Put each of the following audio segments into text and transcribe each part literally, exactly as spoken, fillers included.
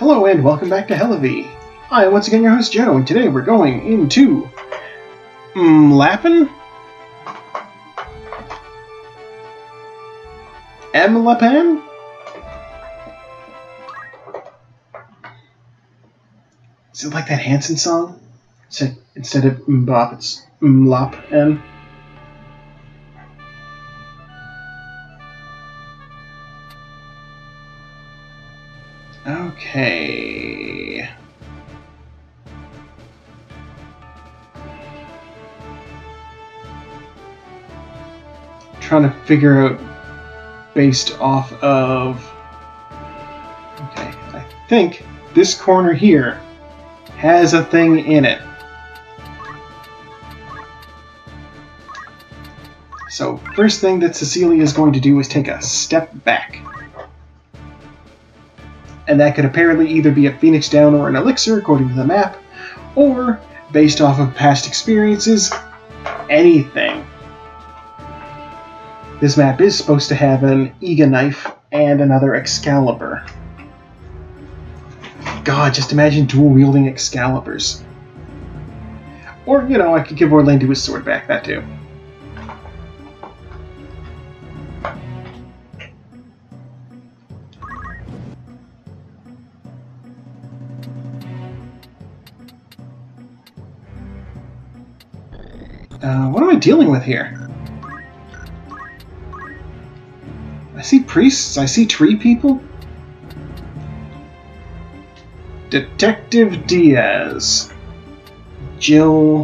Hello and welcome back to Hellavi. I am once again your host Joe, and today we're going into MLAPAN? MLAPAN? Is it like that Hanson song? Instead, instead of mbop, it's MLAPAN. Okay. Trying to figure out based off of... Okay, I think this corner here has a thing in it. So, first thing that Cecilia is going to do is take a step back. And that could apparently either be a Phoenix Down or an Elixir, according to the map, or, based off of past experiences, anything. This map is supposed to have an Ega knife and another Excalibur. God, just imagine dual-wielding Excaliburs. Or, you know, I could give Orlando his sword back, that too. Uh, what am I dealing with here? I see priests, I see tree people. Detective Diaz. Jill.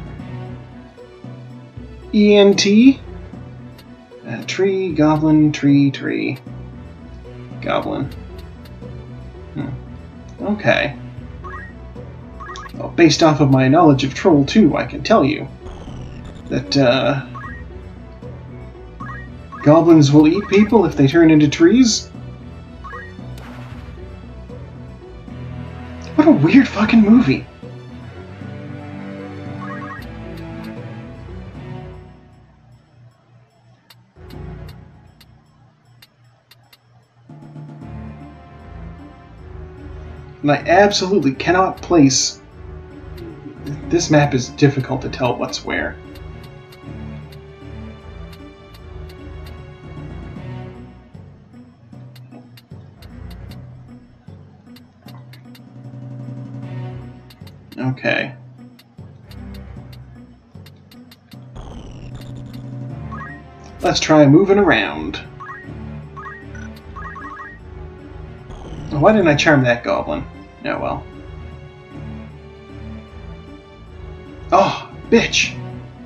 E N T. Uh, tree, goblin, tree, tree. Goblin. Hmm. Okay. Well, based off of my knowledge of Troll two, I can tell you that uh, goblins will eat people if they turn into trees. What a weird fucking movie. And I absolutely cannot place... This map is difficult to tell what's where. Okay. Let's try moving around. Why didn't I charm that goblin? Oh well. Oh, bitch!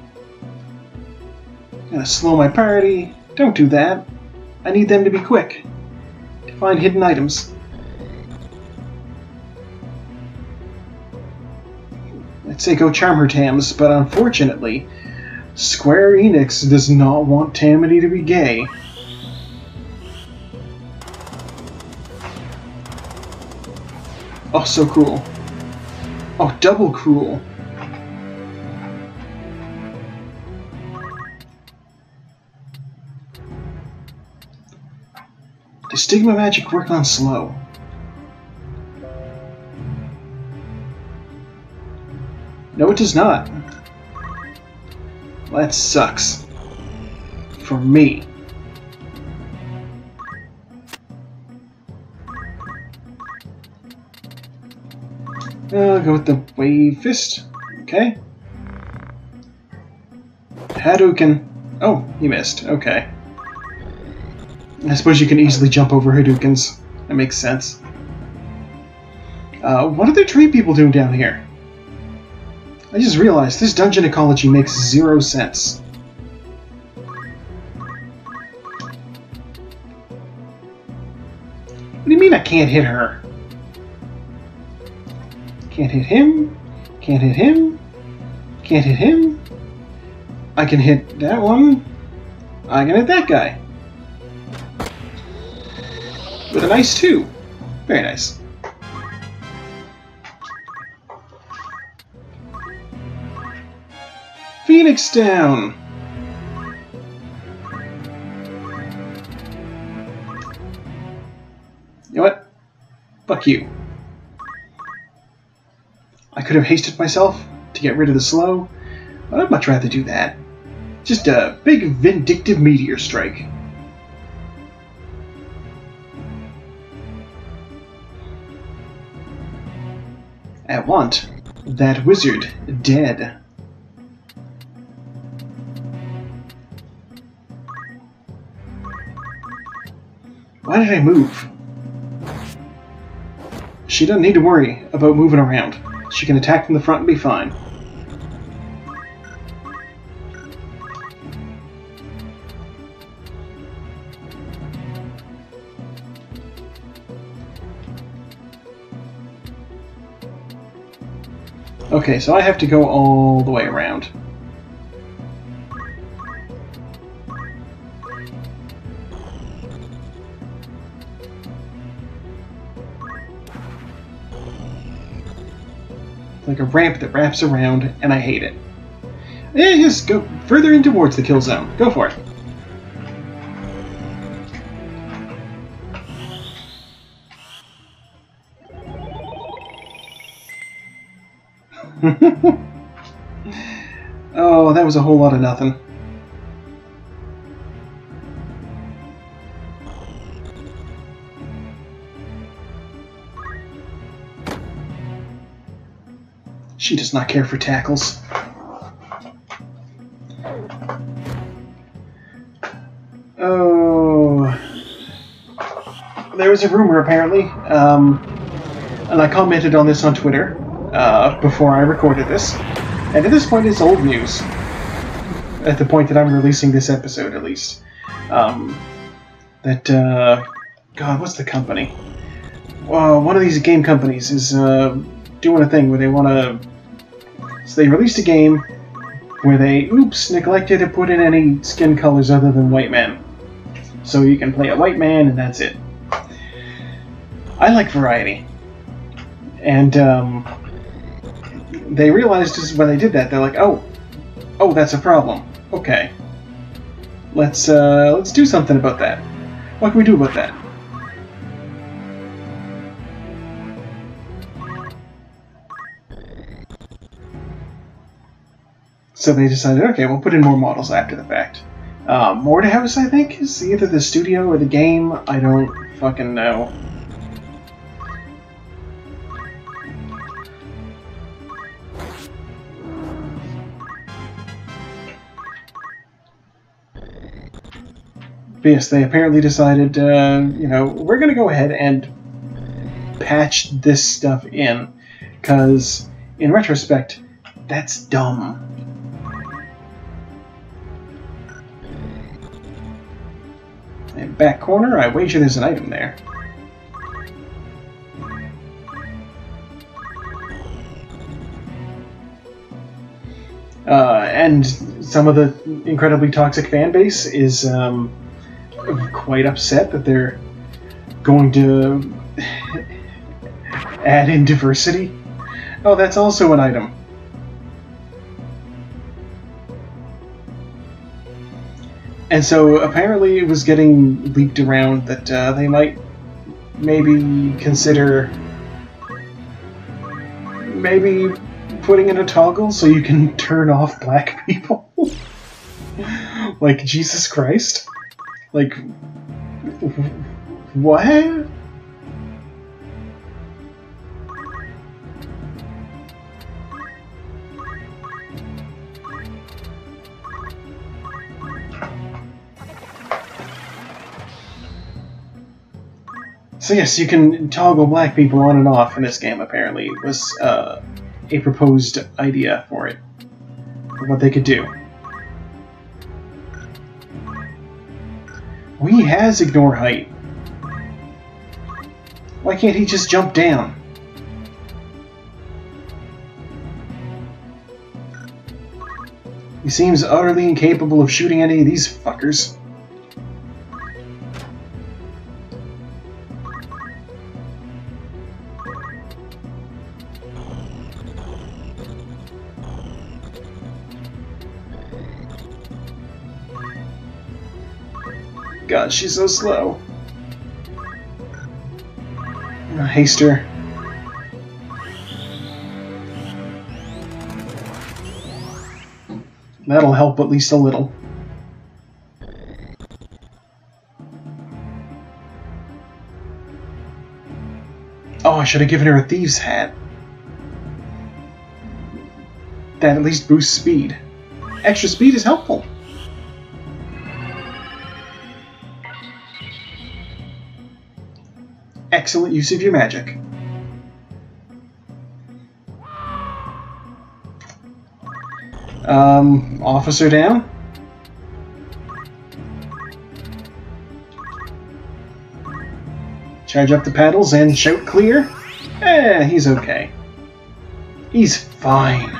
I'm gonna slow my party. Don't do that. I need them to be quick. To find hidden items. I'd say go charm her, Tams, but unfortunately, Square Enix does not want Tammany to be gay. Oh, so cruel. Oh, double cruel. Does Stigma Magic work on slow? No, it does not. Well, that sucks. For me. I'll go with the Wave Fist. Okay. Hadouken. Oh, you missed. Okay. I suppose you can easily jump over Hadoukens. That makes sense. Uh, what are the tree people doing down here? I just realized this dungeon ecology makes zero sense. What do you mean I can't hit her? Can't hit him. Can't hit him. Can't hit him. I can hit that one. I can hit that guy. With a nice two. Very nice. Phoenix Down! You know what? Fuck you. I could have hasted myself to get rid of the slow, but I'd much rather do that. Just a big vindictive meteor strike. I want that wizard dead. Why did I move? She doesn't need to worry about moving around. She can attack from the front and be fine. Okay, so I have to go all the way around. Like a ramp that wraps around, and I hate it. Yeah, just go further in towards the kill zone. Go for it. Oh, that was a whole lot of nothing. She does not care for tackles. Oh, there was a rumor apparently, um, and I commented on this on Twitter uh, before I recorded this, and at this point it's old news. At the point that I'm releasing this episode, at least, um, that uh, God, what's the company? Uh, one of these game companies is uh, doing a thing where they want to. So they released a game where they, oops, neglected to put in any skin colors other than white men. So you can play a white man and that's it. I like variety. And um, they realized just when they did that, they're like, oh, oh, that's a problem. Okay. Let's, uh, let's do something about that. What can we do about that? So they decided, okay, we'll put in more models after the fact. Uh, Mordehouse, I think, is either the studio or the game. I don't fucking know. But yes, they apparently decided, uh, you know, we're going to go ahead and patch this stuff in. Because, in retrospect, that's dumb. And back corner, I wager there's an item there. Uh, and some of the incredibly toxic fan base is um, quite upset that they're going to add in diversity. Oh, that's also an item. And so apparently it was getting leaked around that uh, they might maybe consider maybe putting in a toggle so you can turn off black people. Like, Jesus Christ. Like, what? So yes, you can toggle black people on and off in this game, apparently. It was uh, a proposed idea for it. For what they could do. He has ignore height. Why can't he just jump down? He seems utterly incapable of shooting any of these fuckers. God, she's so slow. Haste her. That'll help at least a little. Oh, I should have given her a thieves' hat. That at least boosts speed. Extra speed is helpful. Excellent use of your magic. Um, officer down. Charge up the paddles and shout clear. Eh, he's okay. He's fine.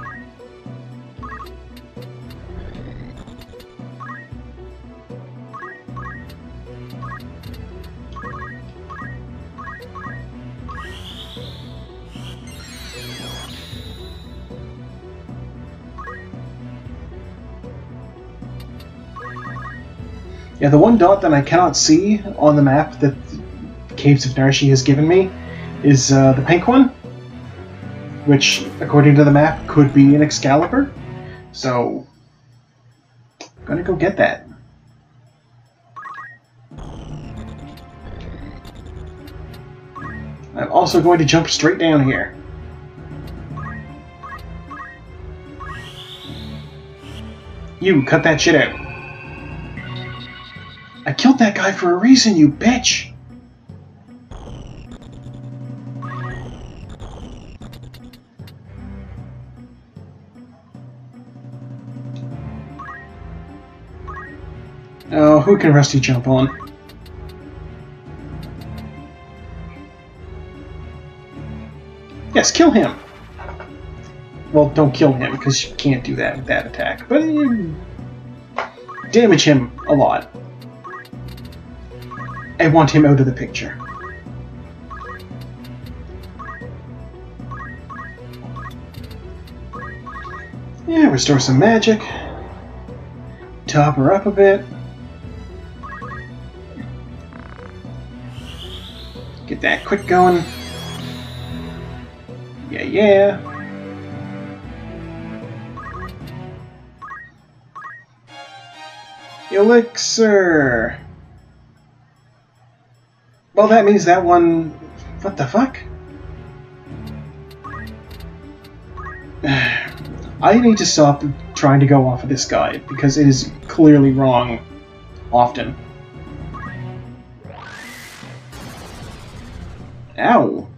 Yeah, the one dot that I cannot see on the map that Caves of Narshi has given me is uh, the pink one, which, according to the map, could be an Excalibur. So, I'm gonna go get that. I'm also going to jump straight down here. You, cut that shit out. I killed that guy for a reason, you bitch! Oh, who can Rusty jump on? Yes, kill him! Well, don't kill him, because you can't do that with that attack, but you damage him a lot. I want him out of the picture. Yeah, restore some magic. Top her up a bit. Get that quick going. Yeah, yeah. Elixir. Well, that means that one... What the fuck? I need to stop trying to go off of this guide, because it is clearly wrong often. Ow.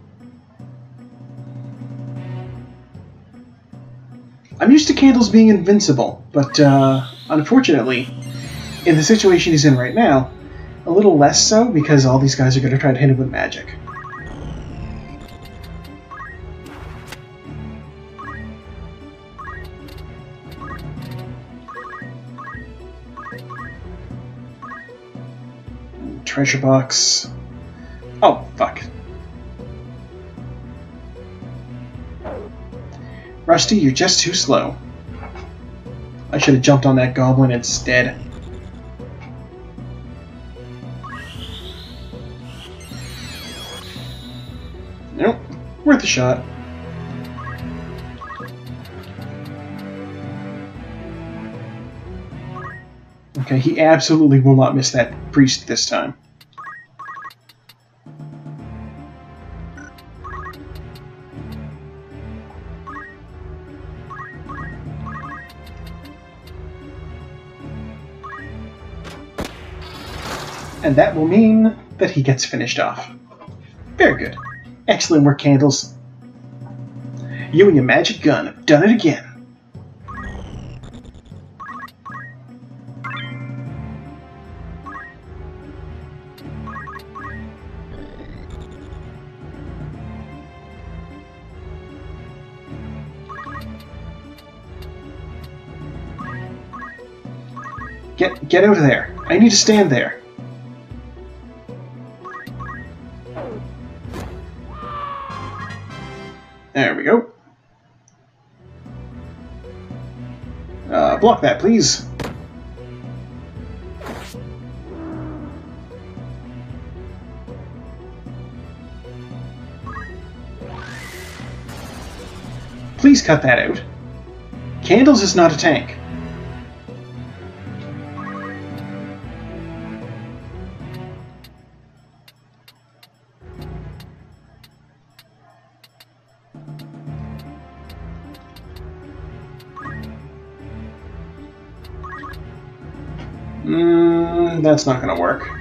I'm used to Candles being invincible, but uh, unfortunately, in the situation he's in right now, a little less so, because all these guys are going to try to hit him with magic. Treasure box. Oh, fuck. Rusty, you're just too slow. I should have jumped on that goblin instead. Nope, worth a shot. Okay, he absolutely will not miss that priest this time. And that will mean that he gets finished off. Very good. Excellent work, Candles. You and your magic gun have done it again. Get, get out of there. I need to stand there. There we go. Uh, block that, please. Please cut that out. Candles is not a tank. Mm, that's not gonna work.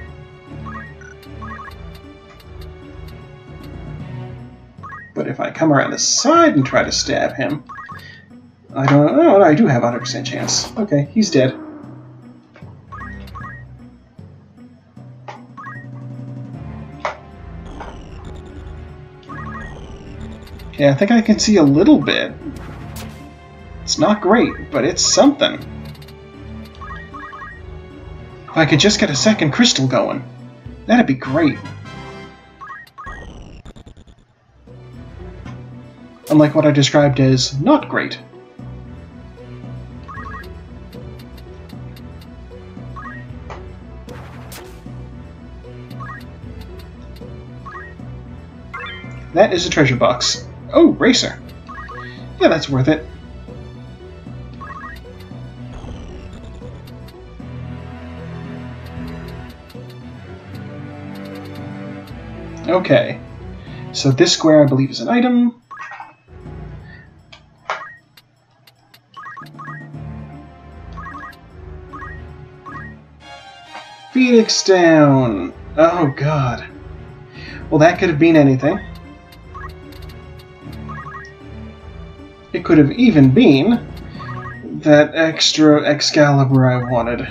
But if I come around the side and try to stab him, I don't know. Oh, I do have a one hundred percent chance. Okay, he's dead. Okay, I think I can see a little bit. It's not great, but it's something. If I could just get a second crystal going, that'd be great. Unlike what I described as not great. That is a treasure box. Oh, Racer. Yeah, that's worth it. Okay. So this square, I believe, is an item. Phoenix down! Oh, God. Well, that could have been anything. It could have even been that extra Excalibur I wanted.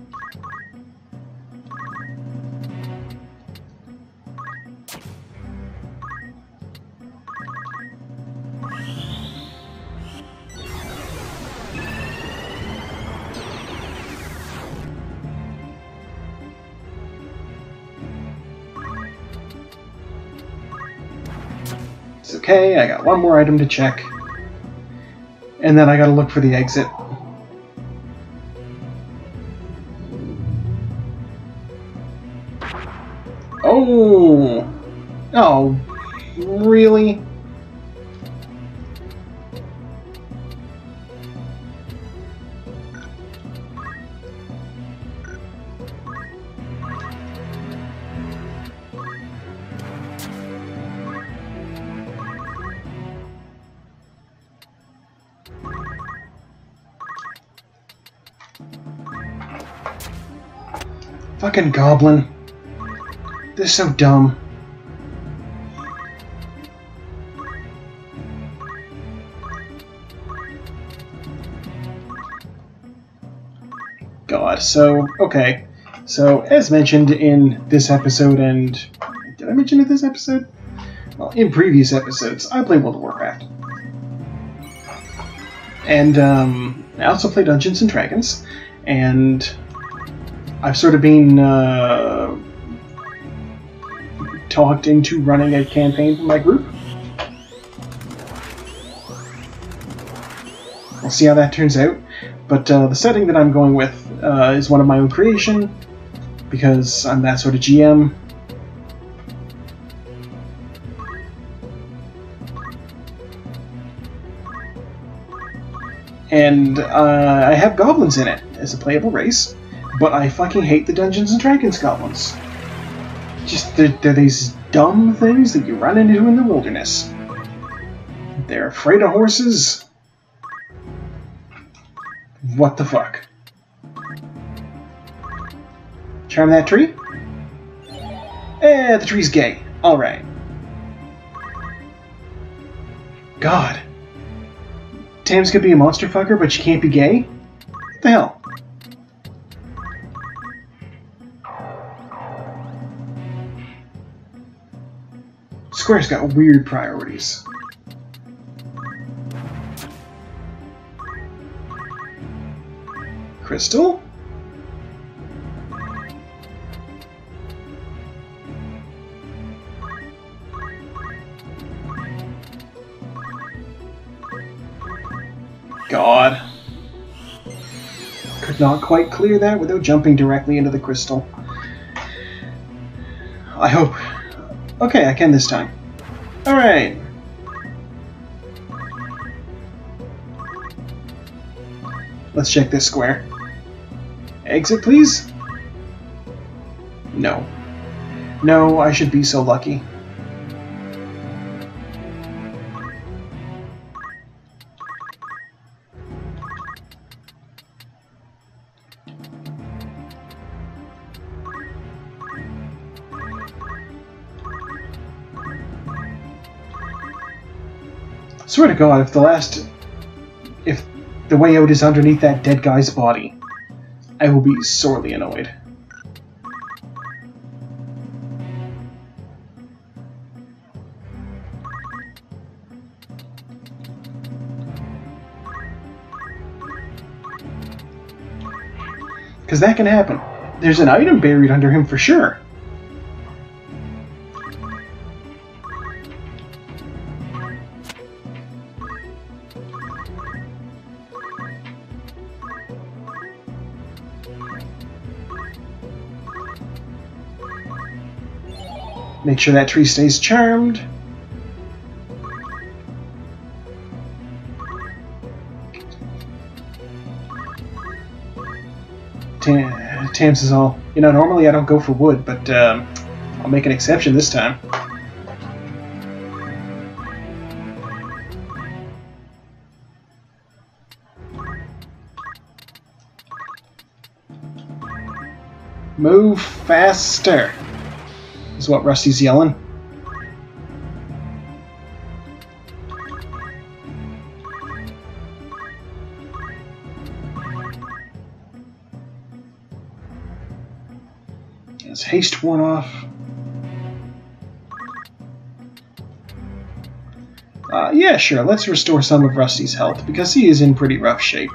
It's okay, I got one more item to check. And then I gotta look for the exit. Oh! Oh, really? Fucking goblin. They're so dumb. God, so, okay. So, as mentioned in this episode, and... Did I mention it this episode? Well, in previous episodes, I play World of Warcraft. And, um, I also play Dungeons and Dragons, and I've sort of been, uh... talked into running a campaign for my group. We'll see how that turns out. But uh, the setting that I'm going with uh, is one of my own creation, because I'm that sort of G M. And uh, I have goblins in it as a playable race, but I fucking hate the Dungeons and Dragons goblins. Just, they're, they're these dumb things that you run into in the wilderness. They're afraid of horses. What the fuck? Charm that tree? Eh, the tree's gay. Alright. God. Tam's could be a monster fucker, but she can't be gay? What the hell? Square's got weird priorities. Crystal? God. Could not quite clear that without jumping directly into the crystal. I hope... Okay, I can this time. Alright. Let's check this square. Exit, please? No. No, I should be so lucky. Swear to God, if the last... if the way out is underneath that dead guy's body, I will be sorely annoyed. Because that can happen. There's an item buried under him for sure. Make sure that tree stays charmed. Tam Tams is all, you know, normally I don't go for wood, but um, I'll make an exception this time. Move faster, is what Rusty's yelling. Has haste worn off? Uh, yeah, sure, let's restore some of Rusty's health, because he is in pretty rough shape.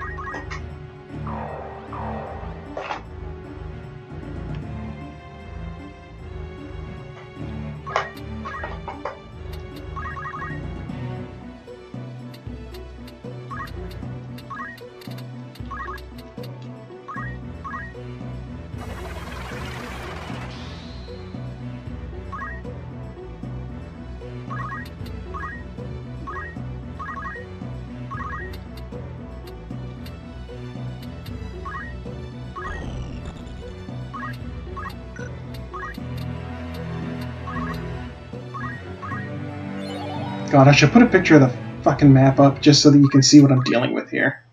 God, I should put a picture of the fucking map up just so that you can see what I'm dealing with here.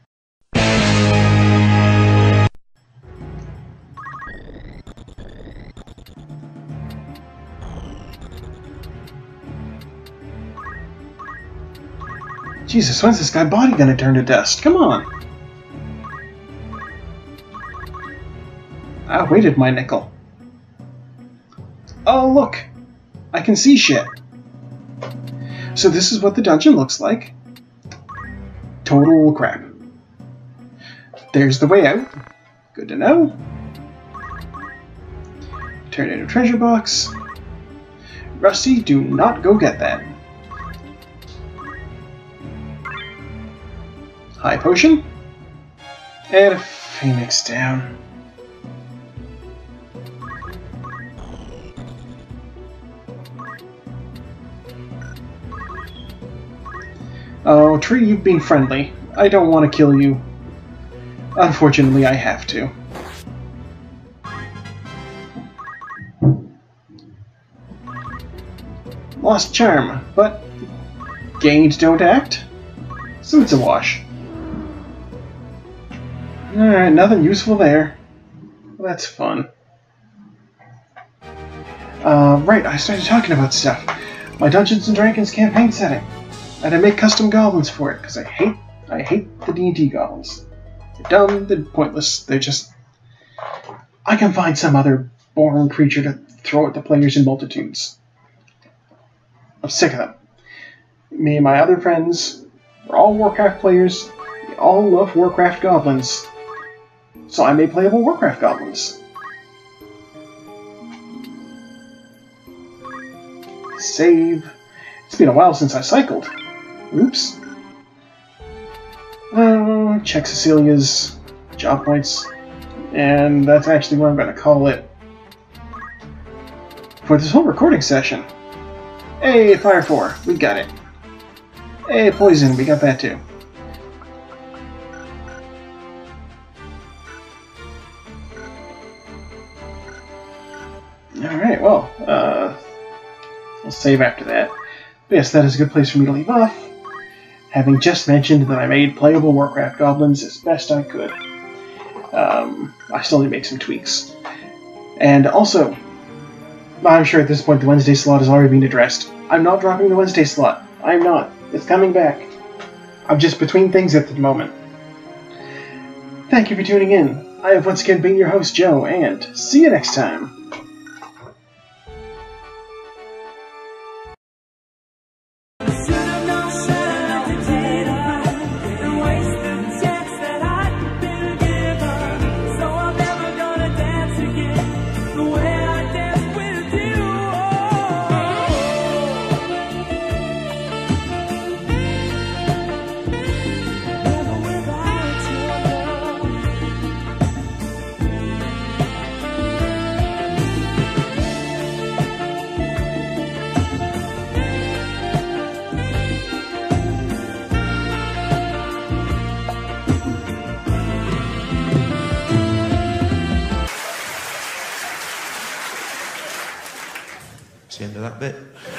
Jesus, when's this guy body gonna turn to dust? Come on! I waited my nickel. Oh, look! I can see shit. So this is what the dungeon looks like. Total crap. There's the way out. Good to know. Tornado treasure box. Rusty, do not go get that. High potion. And a phoenix down. Oh, tree, you've been friendly. I don't want to kill you. Unfortunately, I have to. Lost charm, but gained don't act? So it's a wash. Alright, nothing useful there. Well, that's fun. Uh, right, I started talking about stuff. My Dungeons and Dragons campaign setting. And I make custom goblins for it, because I hate I hate the D and D goblins. They're dumb, they're pointless, they're just... I can find some other boring creature to throw at the players in multitudes. I'm sick of them. Me and my other friends, we're all Warcraft players, we all love Warcraft goblins. So I made playable Warcraft goblins. Save. It's been a while since I cycled. Oops. Uh, check Cecilia's job points. And that's actually what I'm going to call it for this whole recording session. Hey, Fire four, we got it. Hey, Poison, we got that too. Alright, well, uh, we'll save after that. But yes, that is a good place for me to leave off. Having just mentioned that I made playable Warcraft goblins as best I could. Um, I still need to make some tweaks. And also, I'm sure at this point the Wednesday slot has already been addressed. I'm not dropping the Wednesday slot. I'm not. It's coming back. I'm just between things at the moment. Thank you for tuning in. I have once again been your host, Joe, and see you next time. It's the end of that bit.